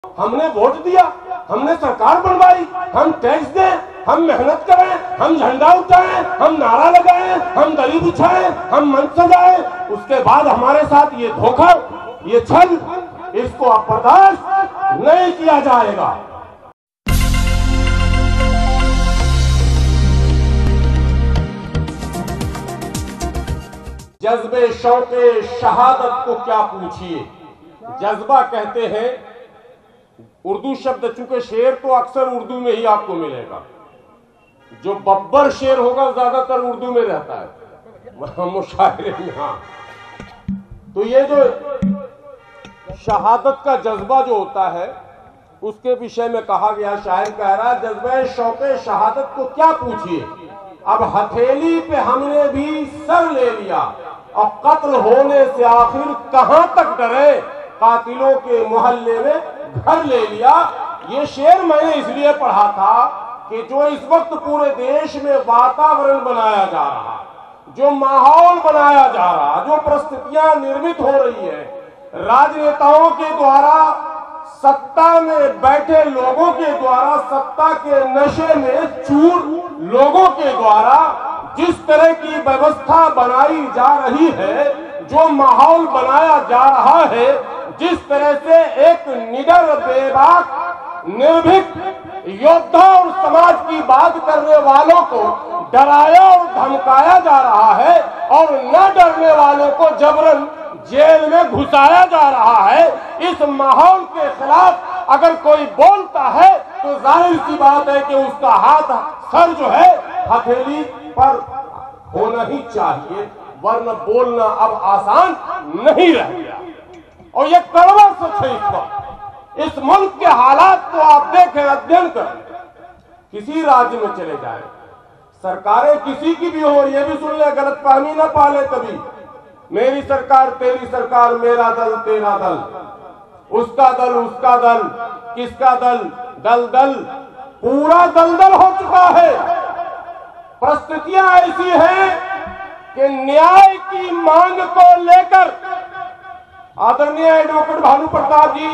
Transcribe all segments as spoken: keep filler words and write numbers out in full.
हमने वोट दिया, हमने सरकार बनवाई, हम टैक्स दें, हम मेहनत करें, हम झंडा उठाएं, हम नारा लगाएं, हम दली बिछाएं, हम मंच सजाएं, उसके बाद हमारे साथ ये धोखा, ये छल, इसको अब बर्दाश्त नहीं किया जाएगा। जज्बे शौके शहादत को क्या पूछिए। जज्बा कहते हैं, उर्दू शब्द, चूंकि शेर तो अक्सर उर्दू में ही आपको मिलेगा, जो बब्बर शेर होगा ज्यादातर उर्दू में रहता है मुशायरे में। हाँ, तो ये जो शहादत का जज्बा जो होता है उसके विषय में कहा गया, शायर कह रहा है, जज्बे शौके शहादत को क्या पूछिए, अब हथेली पे हमने भी सर ले लिया, अब कत्ल होने से आखिर कहां तक डरे, कातिलों के मोहल्ले में घर ले लिया। ये शेर मैंने इसलिए पढ़ा था कि जो इस वक्त पूरे देश में वातावरण बनाया जा रहा, जो माहौल बनाया जा रहा, जो परिस्थितियां निर्मित हो रही है राजनेताओं के द्वारा, सत्ता में बैठे लोगों के द्वारा, सत्ता के नशे में चूर लोगों के द्वारा जिस तरह की व्यवस्था बनाई जा रही है, जो माहौल बनाया जा रहा है, जिस तरह से एक निडर, बेबाक, निर्भीक योद्धा और समाज की बात करने वालों को डराया और धमकाया जा रहा है और न डरने वालों को जबरन जेल में घुसाया जा रहा है, इस माहौल के खिलाफ अगर कोई बोलता है तो जाहिर सी बात है कि उसका हाथ, सर जो है हथेली पर होना ही चाहिए, वरना बोलना अब आसान नहीं रह गया। और ये कड़वा सच है। इस वक्त इस मुल्क के हालात को आप देखें, अध्ययन करें, किसी राज्य में चले जाएं, सरकारें किसी की भी हो, ये भी सुन ले, गलतफहमी ना पाले कभी, मेरी सरकार, तेरी सरकार, मेरा दल, तेरा दल, उसका दल, उसका दल, किसका दल, दल दल, पूरा दलदल हो चुका है। परिस्थितियां ऐसी हैं कि न्याय की मांग को लेकर आदरणीय एडवोकेट भानु प्रताप जी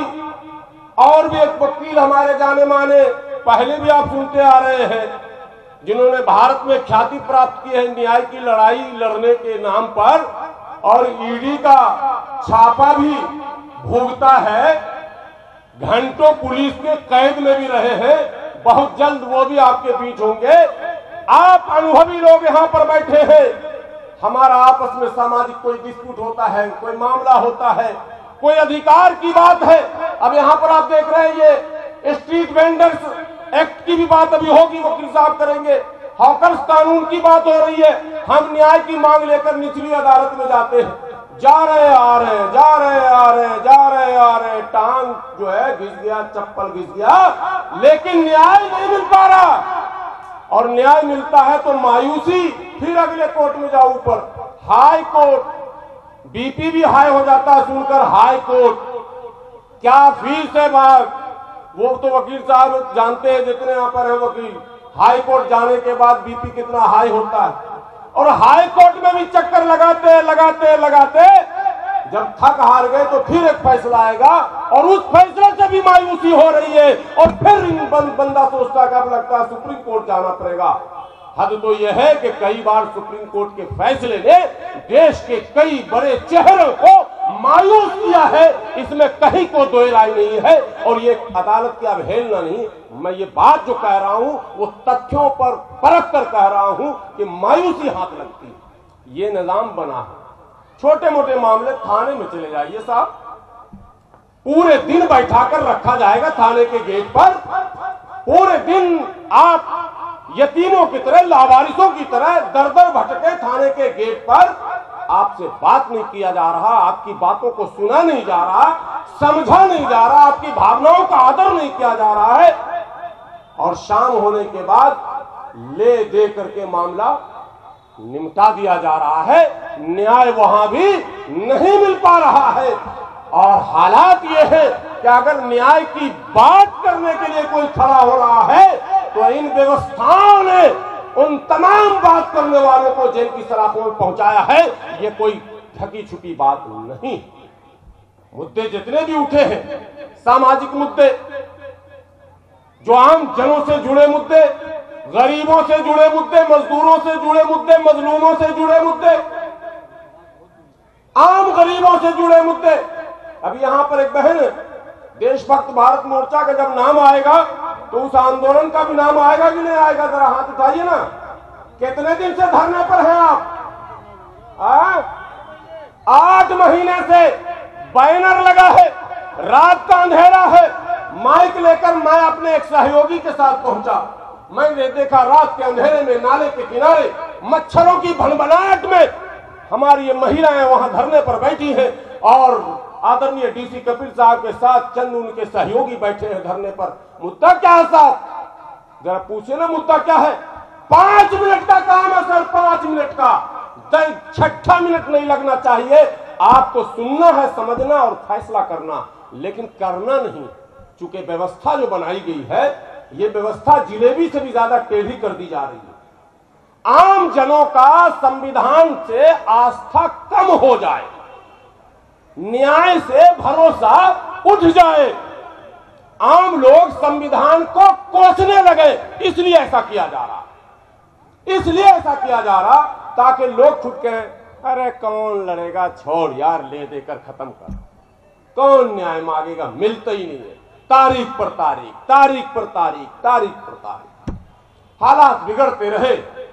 और भी एक वकील हमारे जाने माने, पहले भी आप सुनते आ रहे हैं, जिन्होंने भारत में ख्याति प्राप्त की है न्याय की लड़ाई लड़ने के नाम पर, और ईडी का छापा भी भोगता है, घंटों पुलिस के कैद में भी रहे हैं, बहुत जल्द वो भी आपके बीच होंगे। आप अनुभवी लोग यहाँ पर बैठे हैं, हमारा आपस में सामाजिक कोई डिस्प्यूट होता है, कोई मामला होता है, कोई अधिकार की बात है, अब यहाँ पर आप देख रहे हैं ये स्ट्रीट वेंडर्स एक्ट की भी बात अभी होगी, वकील साहब करेंगे, हॉकर्स कानून की बात हो रही है, हम न्याय की मांग लेकर निचली अदालत में जाते हैं, जा रहे आ रहे हैं, जा रहे आ रहे हैं, जा रहे आ रहे हैं, टांग जो है घिस गया, चप्पल घिस गया, लेकिन न्याय नहीं मिल पा रहा। और न्याय मिलता है तो मायूसी, फिर अगले कोर्ट में जाओ, ऊपर हाई कोर्ट, बीपी भी हाई हो जाता है सुनकर, हाई कोर्ट, क्या फीस है बात, वो तो वकील साहब जानते हैं जितने यहाँ पर है वकील, हाई कोर्ट जाने के बाद बीपी कितना हाई होता है, और हाई कोर्ट में भी चक्कर लगाते लगाते लगाते जब थक हार गए तो फिर एक फैसला आएगा, और उस फैसले से भी मायूसी हो रही है, और फिर बंद, बंदा सोचता है, अब लगता है सुप्रीम कोर्ट जाना पड़ेगा। हद तो यह है कि कई बार सुप्रीम कोर्ट के फैसले ने देश के कई बड़े चेहरों को मायूस किया है, इसमें कहीं को दो राय नहीं है, और ये अदालत की अवहेलना नहीं, मैं ये बात जो कह रहा हूं वो तथ्यों पर परख कर कह रहा हूं कि मायूसी हाथ लगती है। ये निजाम बना है, छोटे मोटे मामले थाने में चले जाइए साहब, पूरे दिन बैठाकर रखा जाएगा थाने के गेट पर, पूरे दिन आप यतीमों की तरह, लावारिसों की तरह दर दर भटके थाने के गेट पर, आपसे बात नहीं किया जा रहा, आपकी बातों को सुना नहीं जा रहा, समझा नहीं जा रहा, आपकी भावनाओं का आदर नहीं किया जा रहा है, और शाम होने के बाद ले दे करके मामला निपटा दिया जा रहा है, न्याय वहां भी नहीं मिल पा रहा है। और हालात ये है कि अगर न्याय की बात करने के लिए कोई खड़ा हो रहा है तो इन व्यवस्थाओं ने उन तमाम बात करने वालों को जेल की सलाखों में पहुंचाया है, ये कोई ढकी छुपी बात नहीं। मुद्दे जितने भी उठे हैं, सामाजिक मुद्दे, जो आम जनों से जुड़े मुद्दे, गरीबों से जुड़े मुद्दे, मजदूरों से जुड़े मुद्दे, मजलूमों से जुड़े मुद्दे, आम गरीबों से जुड़े मुद्दे। अभी यहां पर एक बहन, देशभक्त भारत मोर्चा का जब नाम आएगा तो उस आंदोलन का भी नाम आएगा कि नहीं आएगा? जरा हाथ उठाइए ना। कितने दिन से धरने पर हैं आप? आ? आठ महीने से बैनर लगा है, रात का अंधेरा है, माइक लेकर मैं अपने एक सहयोगी के साथ पहुंचा। मैंने देखा रात के अंधेरे में नाले के किनारे मच्छरों की भनभनाहट में हमारी ये महिलाएं वहां धरने पर बैठी हैं और आदरणीय डीसी कपिल साहब के साथ चंद उनके सहयोगी बैठे हैं धरने पर। मुद्दा क्या है साहब? जरा पूछे ना, मुद्दा क्या है? पांच मिनट का काम है सर, पांच मिनट का, छठा मिनट नहीं लगना चाहिए। आपको सुनना है, समझना और फैसला करना, लेकिन करना नहीं। चूंकि व्यवस्था जो बनाई गई है, ये व्यवस्था जिलेबी से भी ज्यादा टेढ़ी कर दी जा रही है। आम जनों का संविधान से आस्था कम हो जाए, न्याय से भरोसा उठ जाए, आम लोग संविधान को कोसने लगे, इसलिए ऐसा किया जा रहा इसलिए ऐसा किया जा रहा ताकि लोग खुद कहें, अरे कौन लड़ेगा, छोड़ यार, ले देकर खत्म कर, कौन न्याय मांगेगा, मिलता ही नहीं है। तारीख पर तारीख, तारीख पर तारीख, तारीख पर तारीख, हालात बिगड़ते रहे।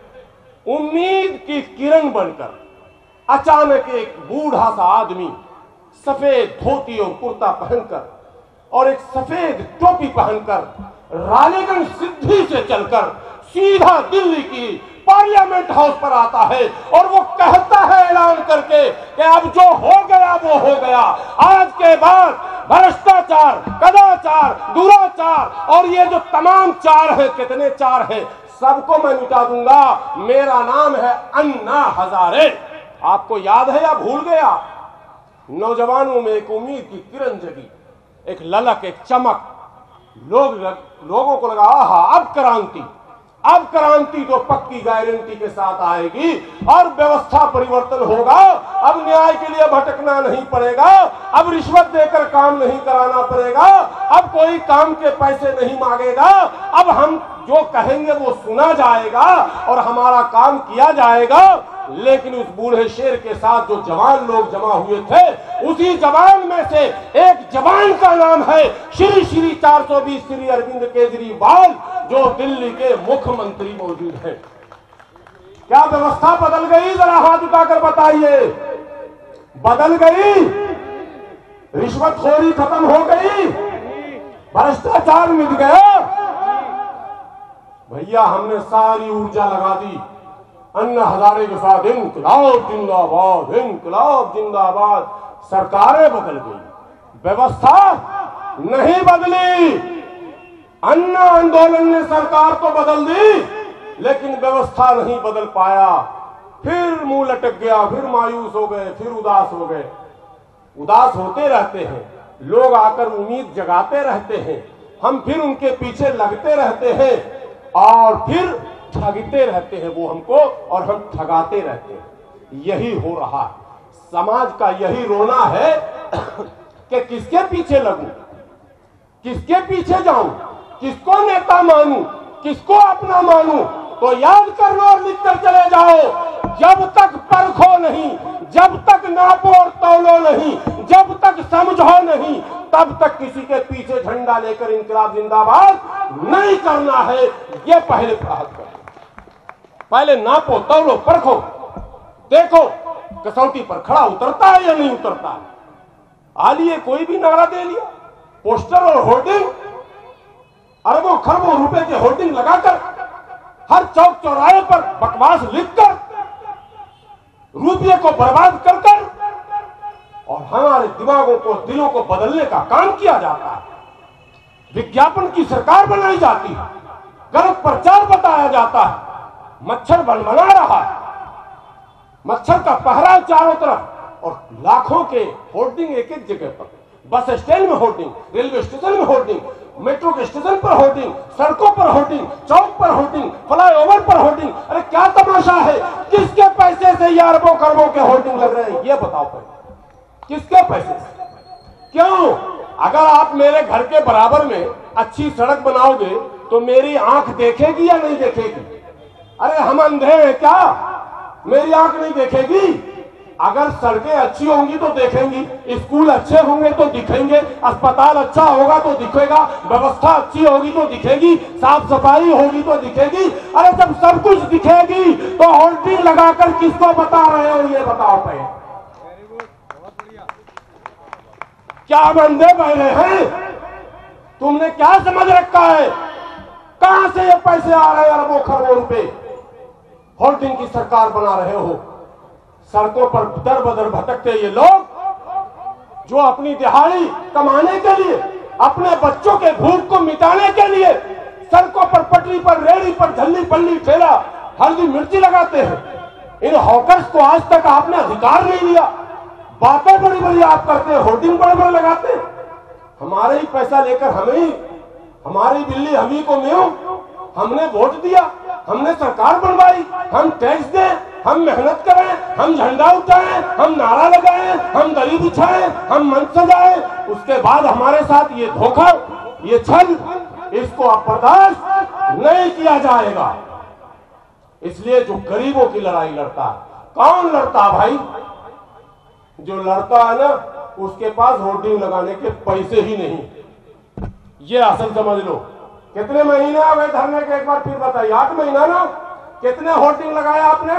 उम्मीद की किरण बनकर अचानक एक बूढ़ा सा आदमी सफेद धोती और कुर्ता पहनकर और एक सफेद टोपी पहनकर रालेगंज सिद्धि से चलकर सीधा दिल्ली की पार्लियामेंट हाउस पर आता है और वो कहता है ऐलान करके कि अब जो हो गया वो हो गया, आज के बाद भ्रष्टाचार, कदाचार, दुराचार और ये जो तमाम चार है, कितने चार है, सबको मैं मिटा दूंगा। मेरा नाम है अन्ना हजारे। आपको याद है या भूल गया? नौजवानों में एक उम्मीद की किरण जगी, एक ललक, एक चमक। लोग लोगों को लगा, आहा अब क्रांति, अब क्रांति तो पक्की गारंटी के साथ आएगी और व्यवस्था परिवर्तन होगा। अब न्याय के लिए भटकना नहीं पड़ेगा, अब रिश्वत देकर काम नहीं कराना पड़ेगा, अब कोई काम के पैसे नहीं मांगेगा, अब हम जो कहेंगे वो सुना जाएगा और हमारा काम किया जाएगा। लेकिन उस बूढ़े शेर के साथ जो जवान लोग जमा हुए थे, उसी जवान में से एक जवान का नाम है श्री श्री चार सौ बीस श्री अरविंद केजरीवाल, जो दिल्ली के मुख्यमंत्री मौजूद हैं। क्या व्यवस्था बदल गई? जरा हाथ उठाकर बताइए। बदल गई? रिश्वतखोरी खत्म हो गई? भ्रष्टाचार मिट गया? भैया हमने सारी ऊर्जा लगा दी अन्ना हजारे के साथ, इनकलाब जिंदाबाद, इनकलाब जिंदाबाद। सरकारें बदल गई, व्यवस्था नहीं बदली। अन्ना आंदोलन ने सरकार तो बदल दी, लेकिन व्यवस्था नहीं बदल पाया। फिर मुंह लटक गया, फिर मायूस हो गए, फिर उदास हो गए। उदास होते रहते हैं लोग, आकर उम्मीद जगाते रहते हैं, हम फिर उनके पीछे लगते रहते हैं और फिर ठगते रहते हैं वो हमको, और हम ठगाते रहते हैं। यही हो रहा है, समाज का यही रोना है कि किसके पीछे लगूं, किसके पीछे जाऊं, किसको नेता मानूं, किसको अपना मानूं। तो याद कर लो और लिख कर चले जाओ, जब तक परखो नहीं, जब तक नापो और तौलो नहीं, जब तक समझो नहीं, तब तक किसी के पीछे झंडा लेकर इनकलाब जिंदाबाद नहीं करना है। ये पहले पढ़ात करो, पहले नापो तौलो परखो, देखो कसौटी पर खड़ा उतरता है या नहीं उतरता है। आलिए कोई भी नारा दे लिया, पोस्टर और होर्डिंग, अरबों खरबों रुपए के होर्डिंग लगाकर हर चौक चौराहे पर बकवास लिखकर रुपये को बर्बाद कर कर और हमारे दिमागों को, दिलों को बदलने का काम किया जाता है। विज्ञापन की सरकार बनाई जाती है, गलत प्रचार बताया जाता है, मच्छर बनबना रहा है, मच्छर का पहरा चारों तरफ और लाखों के होर्डिंग एक एक जगह पर, बस स्टैंड में होर्डिंग, रेलवे स्टेशन में होर्डिंग, मेट्रो के स्टेशन पर होर्डिंग, सड़कों पर होर्डिंग, चौक पर होर्डिंग, फ्लाईओवर पर होर्डिंग। अरे क्या तमाशा है? किसके पैसे से ये अरबों खरबों के होर्डिंग लग रहे हैं? ये बताओ पहले, किसके पैसे से? क्यों? अगर आप मेरे घर के बराबर में अच्छी सड़क बनाओगे तो मेरी आंख देखेगी या नहीं देखेगी? अरे हम अंधे हैं क्या? मेरी आंख नहीं देखेगी? अगर सड़कें अच्छी होंगी तो देखेंगी, स्कूल अच्छे होंगे तो दिखेंगे, अस्पताल अच्छा होगा तो दिखेगा, व्यवस्था अच्छी होगी तो दिखेगी, साफ सफाई होगी तो दिखेगी। अरे जब सब कुछ दिखेगी तो होल्डिंग लगाकर किसको बता रहे हो ये बताओ पहले। क्या हम अंधे बहरे हैं? तुमने क्या समझ रखा है? कहां से ये पैसे आ रहे हैं? अरबों खरबों रुपए होल्डिंग की सरकार बना रहे हो। सड़कों पर दर बदर भटकते ये लोग जो अपनी दिहाड़ी कमाने के लिए, अपने बच्चों के भूख को मिटाने के लिए सड़कों पर, पटरी पर, रेहड़ी पर, झल्ली पल्ली ठेला हल्दी मिर्ची लगाते हैं। इन हॉकर्स को आज तक आपने अधिकार नहीं दिया। बातें बड़ी बड़ी आप करते हैं, होर्डिंग बड़े बड़े लगाते हैं। हमारे ही पैसा लेकर हमें ही, हमारी बिल्ली हम ही को मेव, हमने वोट दिया, हमने सरकार बनवाई, हम टैक्स दें, हम मेहनत करें, हम झंडा उठाएं, हम नारा लगाएं, हम गली बिछाएं, हम मंच सजाएं, उसके बाद हमारे साथ ये धोखा, ये छल, इसको अब बर्दाश्त नहीं किया जाएगा। इसलिए जो गरीबों की लड़ाई लड़ता है, कौन लड़ता भाई? जो लड़ता है ना उसके पास होर्डिंग लगाने के पैसे ही नहीं। ये असल समझ लो। कितने महीने आ गए धरने के? एक बार फिर बताइए। आठ महीना ना? कितने होर्डिंग लगाया आपने?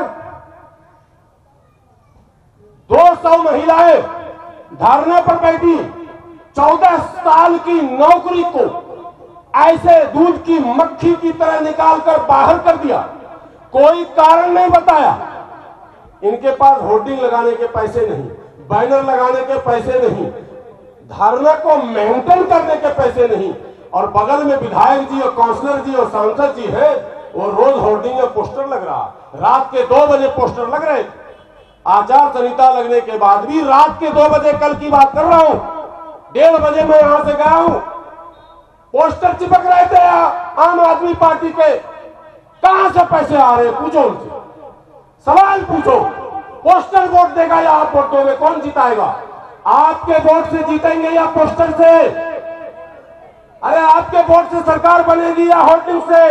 दो सौ महिलाएं धरने पर बैठी। चौदह साल की नौकरी को ऐसे दूध की मक्खी की तरह निकालकर बाहर कर दिया। कोई कारण नहीं बताया। इनके पास होर्डिंग लगाने के पैसे नहीं, बैनर लगाने के पैसे नहीं, धरना को मेंटेन करने के पैसे नहीं, और बगल में विधायक जी और काउंसलर जी और सांसद जी हैं, वो रोज होर्डिंग में पोस्टर लग रहा। रात के दो बजे पोस्टर लग रहे। आचार संहिता लगने के बाद भी रात के दो बजे, कल की बात कर रहा हूं, डेढ़ बजे मैं यहां से गया हूं, पोस्टर चिपक रहे थे आम आदमी पार्टी के। कहां से पैसे आ रहे? पूछो उनसे, सवाल पूछो। पोस्टर वोट देगा या आप वोट दोगे? कौन जिताएगा? आपके वोट से जीतेंगे या पोस्टर से? अरे आपके वोट से सरकार बनेगी या होर्डिंग से?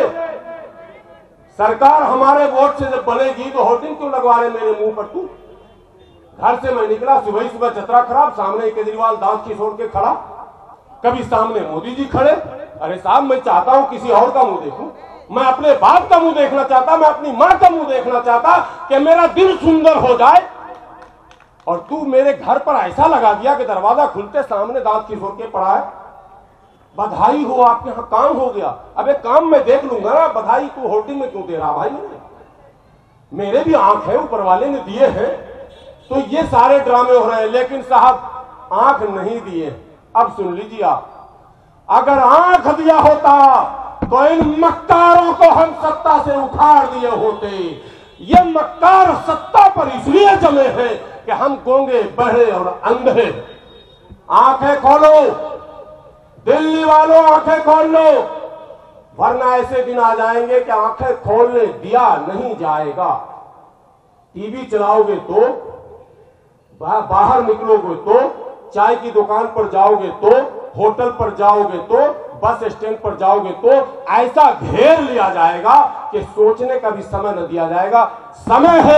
सरकार हमारे वोट से जब बनेगी तो होर्डिंग क्यों लगवा रहे मेरे मुंह पर? तू घर से मैं निकला, सुबह सुबह जतरा खराब, सामने केजरीवाल दांत खिसोड़ के खड़ा, कभी सामने मोदी जी खड़े। अरे साहब, मैं चाहता हूं किसी और का मुंह देखूं, मैं अपने बाप का मुंह देखना चाहता, मैं अपनी मां का मुंह देखना चाहता कि मेरा दिल सुंदर हो जाए, और तू मेरे घर पर ऐसा लगा दिया कि दरवाजा खुलते सामने दांत खिसोड़ के पड़ा है। बधाई हो, आपके यहां काम हो गया। अबे काम मैं देख लूंगा ना, बधाई तू होर्डिंग में क्यों दे रहा भाई? मेरे मेरे भी आंख है, ऊपर वाले ने दिए हैं, तो ये सारे ड्रामे हो रहे हैं। लेकिन साहब आंख नहीं दिए। अब सुन लीजिए आप, अगर आंख दिया होता तो इन मक्कारों को हम सत्ता से उखाड़ दिए होते। ये मक्कार सत्ता पर इसलिए जमे हैं कि हम गूंगे, बहरे और अंधे। आंखें खोलो दिल्ली वालों, आंखें खोल लो, वरना ऐसे दिन आ जाएंगे कि आंखें खोलने दिया नहीं जाएगा। टीवी चलाओगे तो, बाहर निकलोगे तो, चाय की दुकान पर जाओगे तो, होटल पर जाओगे तो, बस स्टैंड पर जाओगे तो ऐसा घेर लिया जाएगा कि सोचने का भी समय न दिया जाएगा। समय है,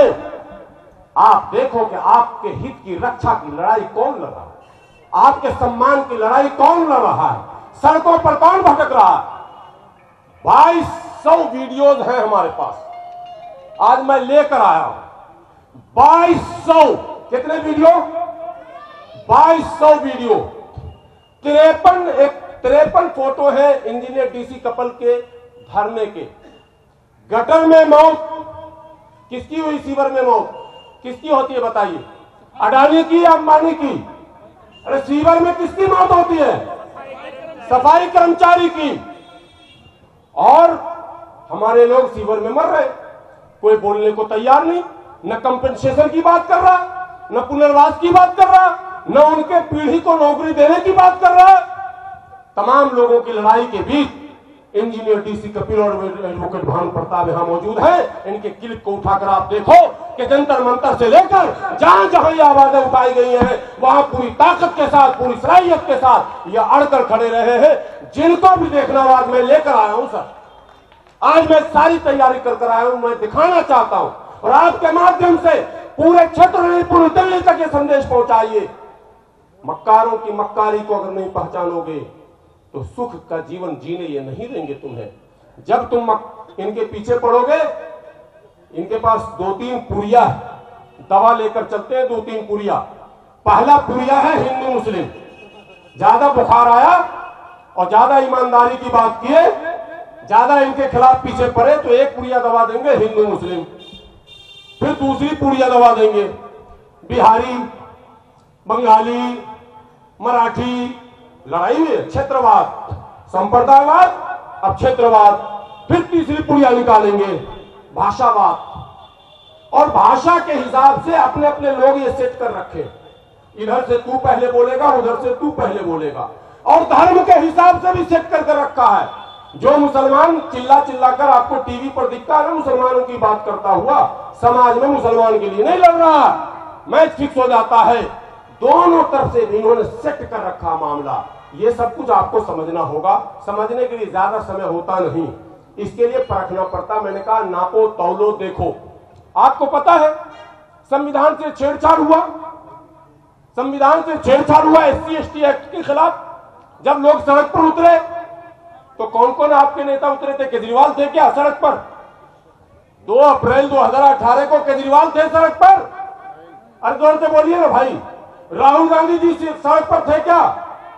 आप देखो कि आपके हित की रक्षा की लड़ाई कौन लड़ रहा है, आपके सम्मान की लड़ाई कौन लड़ रहा है, सड़कों पर कौन भटक रहा है। बाईस सौ वीडियोज हैं हमारे पास, आज मैं लेकर आया हूं बाईस सौ। कितने वीडियो? बाईस सौ वीडियो। तिरपन एक तिरपन फोटो है इंजीनियर डीसी कपल के धरने के। गटर में मौत किसकी हुई? सीवर में मौत किसकी होती है बताइए? अडानी की या अंबानी की? अरे सीवर में किसकी मौत होती है? सफाई कर्मचारी की। और हमारे लोग सीवर में मर रहे, कोई बोलने को तैयार नहीं, न कंपनसेशन की बात कर रहा, न पुनर्वास की बात कर रहा, न उनके पीढ़ी को नौकरी देने की बात कर रहा। तमाम लोगों की लड़ाई के बीच इंजीनियर डीसी कपिल और एडवोकेट भानु प्रताप यहां मौजूद हैं। इनके क्लिप को उठाकर आप देखो कि जंतर मंतर से लेकर जहां जहां ये आवाजें उठाई गई हैं वहां पूरी ताकत के साथ, पूरी सलाहियत के साथ ये अड़कर खड़े रहे हैं। जिनको भी देखना आज मैं लेकर आया हूं सर, आज मैं सारी तैयारी कर कर आया हूं, मैं दिखाना चाहता हूं और आपके माध्यम से पूरे क्षेत्र में, पूरी दिल्ली तक ये संदेश पहुंचाइए। मक्कारों की मक्कारी को अगर नहीं पहचानोगे तो सुख का जीवन जीने ये नहीं देंगे तुम्हें। जब तुम इनके पीछे पड़ोगे, इनके पास दो तीन पुरिया दवा लेकर चलते हैं, दो तीन पुरिया। पहला पुरिया है हिंदू मुस्लिम, ज्यादा बुखार आया और ज्यादा ईमानदारी की बात किए, ज्यादा इनके खिलाफ पीछे पड़े तो एक पुरिया दवा देंगे हिंदू मुस्लिम, फिर दूसरी पुरिया दवा देंगे बिहारी, बंगाली, मराठी। लड़ाई हुई क्षेत्रवाद, संप्रदायवाद, अब क्षेत्रवाद। फिर तीसरी पुड़िया निकालेंगे भाषावाद। और भाषा के हिसाब से अपने अपने लोग ये सेट कर रखे, इधर से तू पहले बोलेगा, उधर से तू पहले बोलेगा। और धर्म के हिसाब से भी सेट कर कर रखा है। जो मुसलमान चिल्ला चिल्ला कर आपको टीवी पर दिखता है ना मुसलमानों की बात करता हुआ, समाज में मुसलमान के लिए नहीं लड़ रहा, मैच फिक्स हो जाता है। दोनों तरफ से इन्होंने सेट कर रखा मामला। ये सब कुछ आपको समझना होगा। समझने के लिए ज्यादा समय होता नहीं, इसके लिए परखना पड़ता। मैंने कहा नापो तौलो देखो। आपको पता है संविधान से छेड़छाड़ हुआ, संविधान से छेड़छाड़ हुआ एससी एसटी एक्ट के खिलाफ। जब लोग सड़क पर उतरे तो कौन कौन आपके नेता उतरे थे? केजरीवाल थे क्या सड़क पर? दो अप्रैल दो हजार अठारह को केजरीवाल थे सड़क पर? अरे जोर से बोलिए ना भाई। राहुल गांधी जी सड़क पर थे क्या?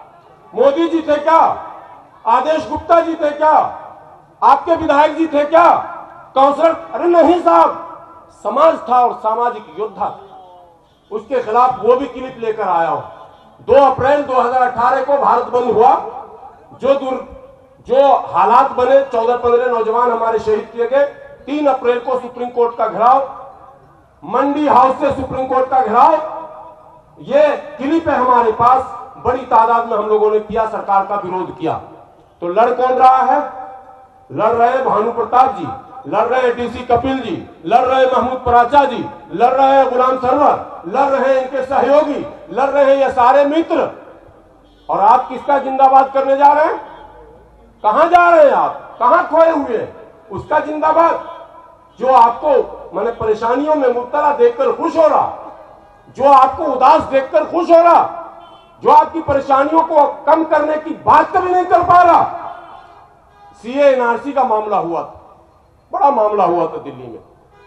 मोदी जी थे क्या? आदेश गुप्ता जी थे क्या? आपके विधायक जी थे क्या? काउंसलर? अरे नहीं साहब, समाज था और सामाजिक योद्धा, उसके खिलाफ वो भी क्लिप लेकर आया हूं। दो अप्रैल दो हजार अठारह को भारत बंद हुआ। जो दूर जो हालात बने, चौदह पंद्रह नौजवान हमारे शहीद किए गए। तीन अप्रैल को सुप्रीम कोर्ट का घेराव, मंडी हाउस से सुप्रीम कोर्ट का घेराव, ये क्लिप है हमारे पास। बड़ी तादाद में हम लोगों ने किया, सरकार का विरोध किया। तो लड़ कौन रहा है? लड़ रहे भानु प्रताप जी, लड़ रहे डीसी कपिल जी, लड़ रहे महमूद पराचा जी, लड़ रहे गुलाम सरवर, लड़ रहे इनके सहयोगी, लड़ रहे ये सारे मित्र। और आप किसका जिंदाबाद करने जा रहे हैं? कहां जा रहे हैं आप? कहां खोए हुए हैं? उसका जिंदाबाद जो आपको माने परेशानियों में मुब्तला देखकर खुश हो रहा, जो आपको उदास देखकर खुश हो रहा, जो आपकी परेशानियों को कम करने की बात कभी नहीं कर पा रहा। सीए एनआरसी का मामला हुआ था, बड़ा मामला हुआ था दिल्ली में।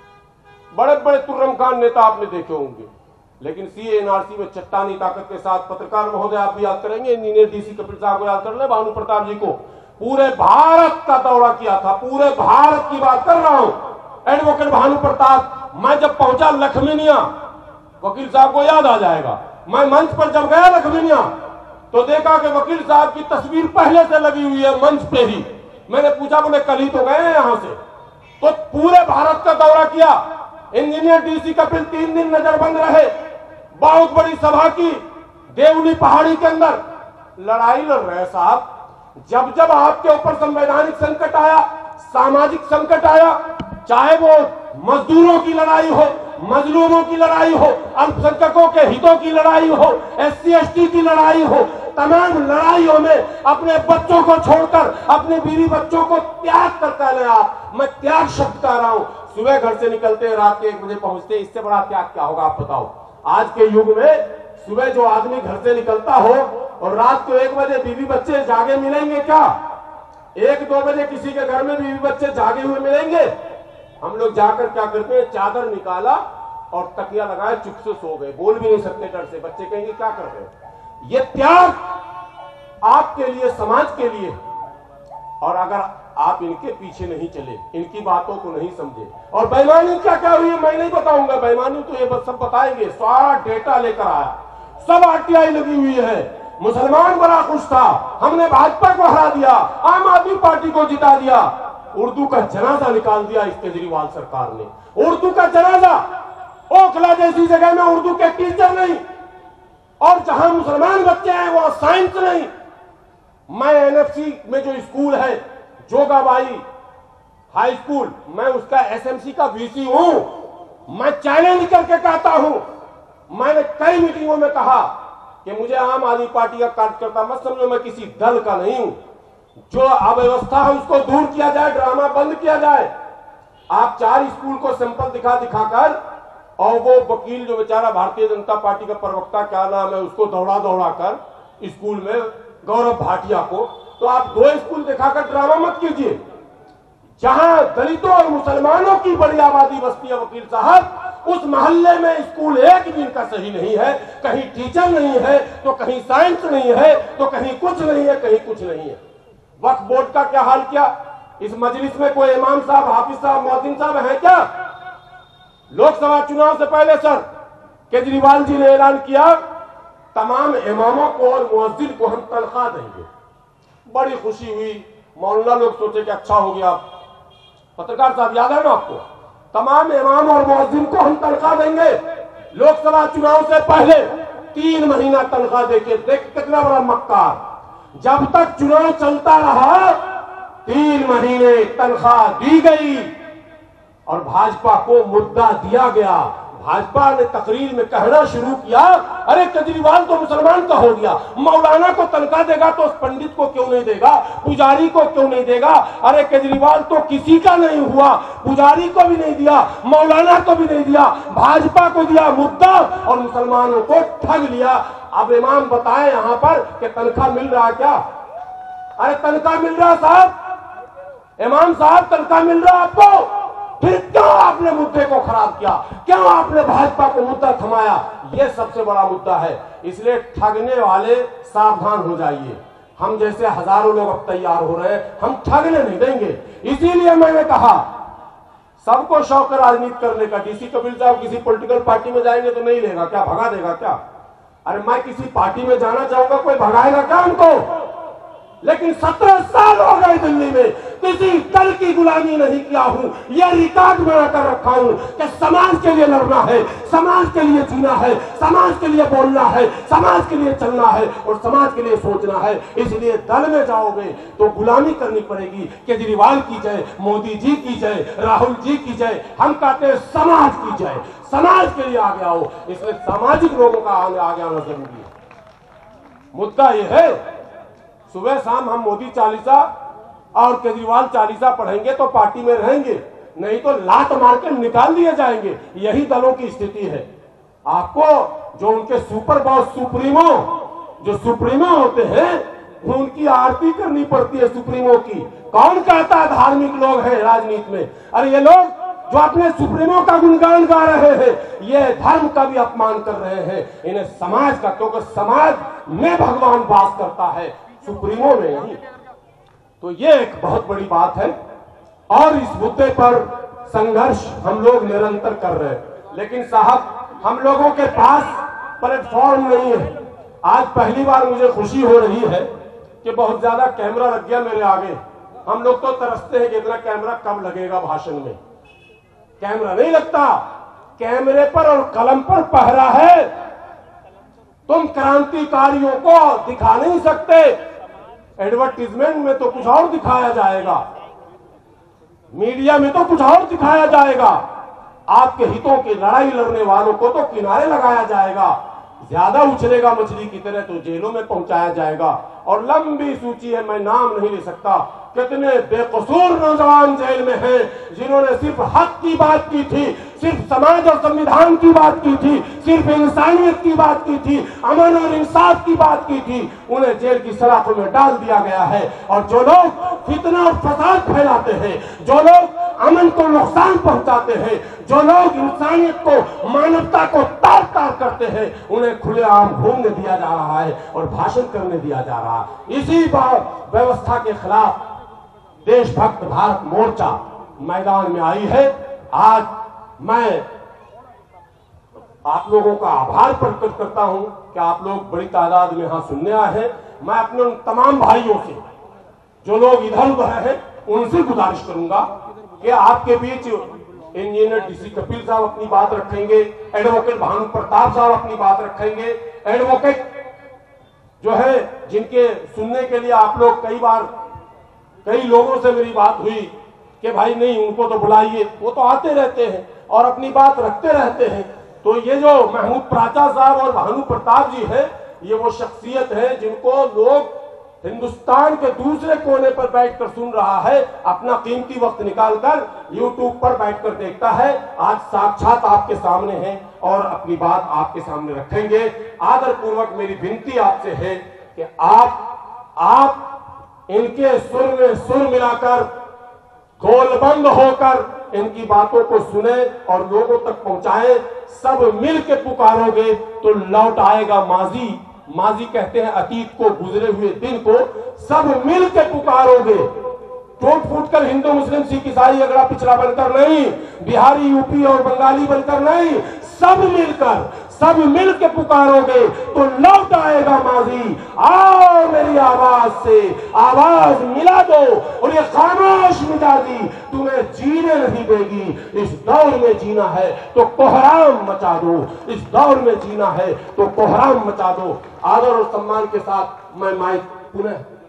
बड़े बड़े तुर्रम खान नेता आपने देखे होंगे, लेकिन सीए एनआरसी में चट्टानी ताकत के साथ पत्रकार महोदय आप भी याद करेंगे, इंजीनियर डीसी कपिल साहब को याद कर ले, भानु प्रताप जी को पूरे भारत का दौरा किया था। पूरे भारत की बात कर रहा हूं। एडवोकेट भानु प्रताप, मैं जब पहुंचा लखमीनिया, वकील साहब को याद आ जाएगा, मैं मंच पर जब गया लखमीनिया तो देखा कि वकील साहब की तस्वीर पहले से लगी हुई है मंच पे ही। मैंने पूछा, बोले कल ही तो गए हैं यहां से। तो पूरे भारत का दौरा किया। इंजीनियर डीसी कपिल तीन दिन नजरबंद रहे, बहुत बड़ी सभा की देवली पहाड़ी के अंदर। लड़ाई लड़ रहे साहब। जब जब आपके ऊपर संवैधानिक संकट आया, सामाजिक संकट आया, चाहे वो मजदूरों की लड़ाई हो, मजलूमों की लड़ाई हो, अल्पसंख्यकों के हितों की लड़ाई हो, एससी एसटी की लड़ाई हो, तमाम लड़ाइयों में अपने बच्चों को छोड़कर, अपने बीवी बच्चों को त्याग करता है। आप, मैं त्याग शब्द कह रहा हूं। सुबह घर से निकलते हैं, रात के एक बजे पहुंचते, इससे बड़ा त्याग क्या होगा आप बताओ? आज के युग में सुबह जो आदमी घर से निकलता हो और रात को एक बजे बीवी बच्चे जागे मिलेंगे क्या? एक दो बजे किसी के घर में बीवी बच्चे जागे हुए मिलेंगे? हम लोग जाकर क्या करते हैं, चादर निकाला और तकिया लगाए, चुप से सो गए, बोल भी नहीं सकते डर से। बच्चे कहेंगे क्या कर रहे हैं? ये त्याग आपके लिए, समाज के लिए। और अगर आप इनके पीछे नहीं चले, इनकी बातों को नहीं समझे, और बेईमानी क्या क्या हुई है मैं नहीं बताऊंगा, बेईमानी तो ये सब बताएंगे। सारा डेटा लेकर आया, सब आरटीआई लगी हुई है। मुसलमान बड़ा खुश था, हमने भाजपा को हरा दिया, आम आदमी पार्टी को जिता दिया। उर्दू का जनाजा निकाल दिया इस केजरीवाल सरकार ने। उर्दू का जनाजा, ओखला जैसी जगह में उर्दू के टीचर नहीं, और जहां मुसलमान बच्चे हैं वहां साइंस नहीं। मैं एनएफसी में जो स्कूल है, जोगाबाई हाई स्कूल, मैं उसका एसएमसी का वीसी हूं। मैं चैलेंज करके कहता हूं, मैंने कई मीटिंगों में कहा कि मुझे आम आदमी पार्टी का कार्यकर्ता मत समझो, मैं किसी दल का नहीं हूं। जो अव्यवस्था है उसको दूर किया जाए, ड्रामा बंद किया जाए। आप चार स्कूल को सैंपल दिखा दिखाकर, और वो वकील जो बेचारा भारतीय जनता पार्टी का प्रवक्ता, क्या नाम है, उसको दौड़ा दौड़ा कर स्कूल में, गौरव भाटिया को, तो आप दो स्कूल दिखाकर ड्रामा मत कीजिए। जहां दलितों और मुसलमानों की बड़ी आबादी बसती है वकील साहब, उस मोहल्ले में स्कूल एक भी इनका सही नहीं है। कहीं टीचर नहीं है तो कहीं साइंस नहीं है, तो कहीं कुछ नहीं है, कहीं कुछ नहीं है। वक्फ बोर्ड का क्या हाल किया? इस मजलिस में कोई इमाम साहब, हाफिज साहब, मोहसिन साहब हैं क्या? लोकसभा चुनाव से पहले सर केजरीवाल जी ने ऐलान किया, तमाम इमामों को और मुअज्जिन को हम तनख्वाह देंगे। बड़ी खुशी हुई, मौलाना लोग सोचे कि अच्छा हो गया। पत्रकार साहब याद है ना आपको? तमाम इमाम और मुअज्जिन को हम तनख्वाह देंगे। लोकसभा चुनाव से पहले तीन महीना तनख्वाह देके देख कितना बड़ा मक्कार। जब तक चुनाव चलता रहा तीन महीने तनख्वाह दी गई और भाजपा को मुद्दा दिया गया। भाजपा ने तकरीर में कहना शुरू किया, अरे केजरीवाल तो मुसलमान का हो गया, मौलाना को तनख्वाह देगा तो उस पंडित को क्यों नहीं देगा, पुजारी को क्यों नहीं देगा? अरे केजरीवाल तो किसी का नहीं हुआ, पुजारी को भी नहीं दिया, मौलाना को भी नहीं दिया, भाजपा को दिया मुद्दा और मुसलमानों को ठग लिया। अब इमाम बताए यहां पर कि तनख्वाह मिल रहा है क्या? अरे तनख्वाह मिल रहा साहब, इमाम साहब तनख्वाह मिल रहा आपको? फिर क्यों आपने मुद्दे को खराब किया? क्यों आपने भाजपा को मुद्दा थमाया? यह सबसे बड़ा मुद्दा है। इसलिए ठगने वाले सावधान हो जाइए। हम जैसे हजारों लोग अब तैयार हो रहे हैं, हम ठगने नहीं देंगे। इसीलिए मैंने कहा सबको शौक है राजनीति करने का। डीसी कपिल साहब किसी पॉलिटिकल पार्टी में जाएंगे तो नहीं लेगा क्या? भगा देगा क्या? अरे मैं किसी पार्टी में जाना चाहूंगा, कोई भगाएगा क्या हमको? लेकिन सत्रह साल हो गए दिल्ली में, किसी दल की गुलामी नहीं किया हूं। यह रिकॉर्ड बनाकर रखा हूं कि समाज के लिए लड़ना है, समाज के लिए जीना है, समाज के लिए बोलना है, समाज के लिए चलना है और समाज के लिए सोचना है। इसलिए दल में जाओगे तो गुलामी करनी पड़ेगी। केजरीवाल की जय, मोदी जी की जय, राहुल जी की जय। हम कहते हैं समाज की जय, समाज के लिए आगे आओ। इसलिए सामाजिक लोगों का आगे आगे आना जरूरी है। मुद्दा यह है, सुबह शाम हम मोदी चालीसा और केजरीवाल चालीसा पढ़ेंगे तो पार्टी में रहेंगे, नहीं तो लात मार के निकाल दिए जाएंगे। यही दलों की स्थिति है। आपको जो उनके सुपर बॉस सुप्रीमो, जो सुप्रीमो होते हैं, उनकी आरती करनी पड़ती है सुप्रीमो की। कौन कहता है धार्मिक लोग हैं राजनीति में? अरे ये लोग जो अपने सुप्रीमो का गुणगान गा रहे हैं, ये धर्म का भी अपमान कर रहे हैं। इन्हें समाज का, क्योंकि समाज में भगवान वास करता है, सुप्रीमो में नहीं। तो ये एक बहुत बड़ी बात है और इस मुद्दे पर संघर्ष हम लोग निरंतर कर रहे हैं। लेकिन साहब हम लोगों के पास प्लेटफॉर्म नहीं है। आज पहली बार मुझे खुशी हो रही है कि बहुत ज्यादा कैमरा लग गया मेरे आगे। हम लोग तो तरसते हैं कि इतना कैमरा कब लगेगा भाषण में। कैमरा नहीं लगता, कैमरे पर और कलम पर पहरा है। तुम क्रांतिकारियों को दिखा नहीं सकते। एडवर्टीजमेंट में तो कुछ और दिखाया जाएगा, मीडिया में तो कुछ और दिखाया जाएगा। आपके हितों की लड़ाई लड़ने वालों को तो किनारे लगाया जाएगा। ज्यादा उछलेगा मछली की तरह तो जेलों में पहुंचाया जाएगा। और लंबी सूची है, मैं नाम नहीं ले सकता। कितने बेकसूर नौजवान जेल में हैं जिन्होंने सिर्फ हक की बात की थी, सिर्फ समाज और संविधान की बात की थी, सिर्फ इंसानियत की बात की थी, अमन और इंसाफ की बात की थी। उन्हें जेल की सलाखों में डाल दिया गया है। और जो लोग फितना और फसाद फैलाते हैं, जो लोग अमन को नुकसान पहुंचाते हैं, जो लोग इंसानियत को, मानवता को तार तार करते हैं, उन्हें खुलेआम घूमने दिया जा रहा है और भाषण करने दिया जा रहा है। इसी बात व्यवस्था के खिलाफ देशभक्त भारत मोर्चा मैदान में आई है। आज मैं आप लोगों का आभार प्रकट करता हूं कि आप लोग बड़ी तादाद में यहां सुनने आए हैं। मैं अपने उन तमाम भाइयों से जो लोग इधर उधर हैं उनसे गुजारिश करूंगा कि आपके बीच इंजीनियर डीसी कपिल साहब अपनी बात रखेंगे, एडवोकेट भानु प्रताप साहब अपनी बात रखेंगे, एडवोकेट जो है जिनके सुनने के लिए आप लोग कई बार कई लोगों से मेरी बात हुई कि भाई नहीं उनको तो बुलाइए, वो तो आते रहते हैं और अपनी बात रखते रहते हैं। तो ये जो महमूद प्राचा साहब और भानु प्रताप जी हैं, ये वो शख्सियत है जिनको लोग हिंदुस्तान के दूसरे कोने पर बैठकर सुन रहा है, अपना कीमती वक्त निकालकर यूट्यूब पर बैठकर देखता है। आज साक्षात आपके सामने हैं और अपनी बात आपके सामने रखेंगे। आदर पूर्वक मेरी विनती आपसे है कि आप आप इनके सुर में सुर मिलाकर, गोलबंद होकर इनकी बातों को सुने और लोगों तक पहुंचाएं। सब मिल के पुकारोगे तो लौट आएगा माजी। माजी कहते हैं अतीत को, गुजरे हुए दिन को। सब मिल के पुकारोगे, टूट फूट कर हिंदू मुस्लिम सिख ईसाई अगड़ा पिछड़ा बनकर नहीं, बिहारी यूपी और बंगाली बनकर नहीं, सब मिलकर सब मिल के पुकारोगे तो लौट आएगा माजी। आओ मेरी आवाज से आवाज मिला दो और ये खामोश मिजाजी तुम्हें जीने नहीं देगी। इस दौर में जीना है तो कोहराम मचा दो, इस दौर में जीना है तो कोहराम मचा दो। आदर और सम्मान के साथ मैं माइक पुनः